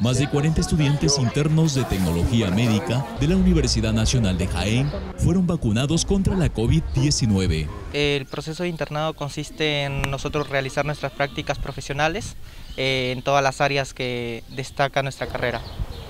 Más de 40 estudiantes internos de tecnología médica de la Universidad Nacional de Jaén fueron vacunados contra la COVID-19. El proceso de internado consiste en nosotros realizar nuestras prácticas profesionales en todas las áreas que destaca nuestra carrera.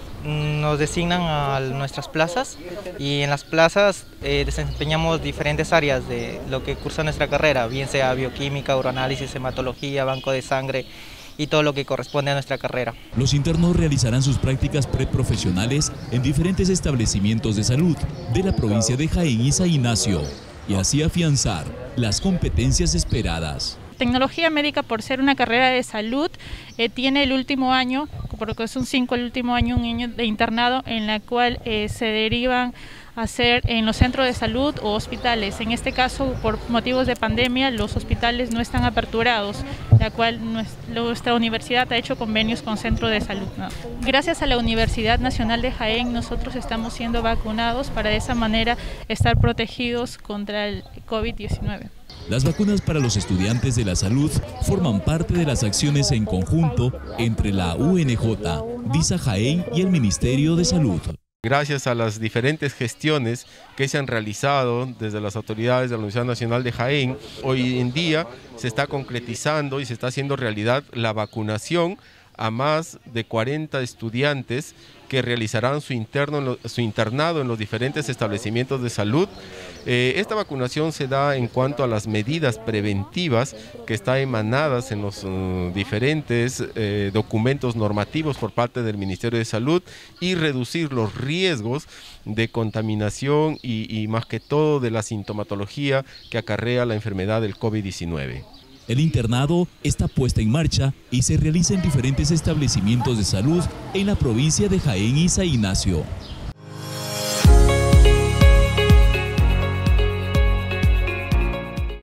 Nos designan a nuestras plazas y en las plazas desempeñamos diferentes áreas de lo que cursa nuestra carrera, bien sea bioquímica, uroanálisis, hematología, banco de sangre y todo lo que corresponde a nuestra carrera. Los internos realizarán sus prácticas preprofesionales en diferentes establecimientos de salud de la provincia de Jaén y San Ignacio y así afianzar las competencias esperadas. Tecnología médica, por ser una carrera de salud, tiene el último año, porque son 5 el último año, un año de internado en la cual se derivan a hacer en los centros de salud o hospitales. En este caso, por motivos de pandemia, los hospitales no están aperturados, la cual nuestra universidad ha hecho convenios con centros de salud, ¿no? Gracias a la Universidad Nacional de Jaén, nosotros estamos siendo vacunados para de esa manera estar protegidos contra el COVID-19. Las vacunas para los estudiantes de la salud forman parte de las acciones en conjunto entre la UNJ, DISA Jaén y el Ministerio de Salud. Gracias a las diferentes gestiones que se han realizado desde las autoridades de la Universidad Nacional de Jaén, hoy en día se está concretizando y se está haciendo realidad la vacunación a más de 40 estudiantes que realizarán su internado en los diferentes establecimientos de salud. Esta vacunación se da en cuanto a las medidas preventivas que están emanadas en los diferentes documentos normativos por parte del Ministerio de Salud y reducir los riesgos de contaminación y más que todo de la sintomatología que acarrea la enfermedad del COVID-19. El internado está puesto en marcha y se realiza en diferentes establecimientos de salud en la provincia de Jaén y San Ignacio.